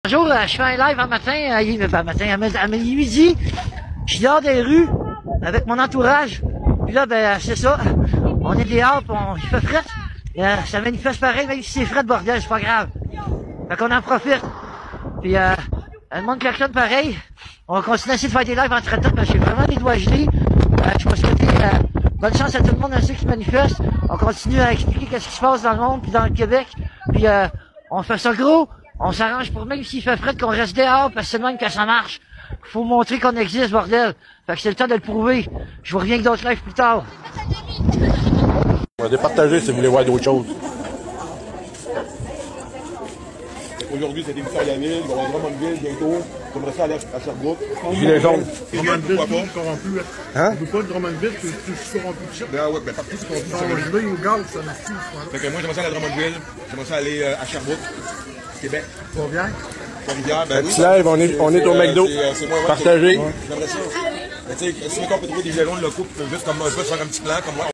Un jour, je fais un live un matin, à midi, je suis dehors des rues avec mon entourage. Puis là, ben, c'est ça. On est dehors, il fait fret. Ça manifeste pareil, même si c'est fret, bordel, c'est pas grave. Fait qu'on en profite. Puis, le monde klaxonne pareil. On va continuer à essayer de faire des lives entre-temps parce que j'ai vraiment des doigts gelés. Je vais souhaiter bonne chance à tout le monde à ceux qui manifestent. On continue à expliquer qu'est-ce qui se passe dans le monde puis dans le Québec. Puis, on fait ça gros. On s'arrange pour même s'il fait fret qu'on reste dehors parce que c'est le même que ça marche. Faut montrer qu'on existe, bordel. Fait que c'est le temps de le prouver. Je vous reviens avec d'autres lives plus tard. On va départager si vous voulez voir d'autres choses. Aujourd'hui, c'est l'émission à la ville, on va à Drummondville bientôt. J'aimerais ça aller à Sherbrooke. Gilet jaune. Drummondville, c'est corrompu. Hein? On veut pas de Drummondville, c'est corrompu de shit. Ben ouais, ben partout c'est corrompu. Je vais au gaz, ça me fout. Fait que moi, j'aimerais ça aller à Drummondville, j'aimerais ça aller à Sherbrooke, Québec. Trois-Rivières? Trois-Rivières, ben oui. Petit live, on est au McDo. Partagez. J'aimerais ça. Mais tu sais, si on peut trouver des gilets jaunes locaux qui peuvent juste comme un peu faire un petit plan comme moi.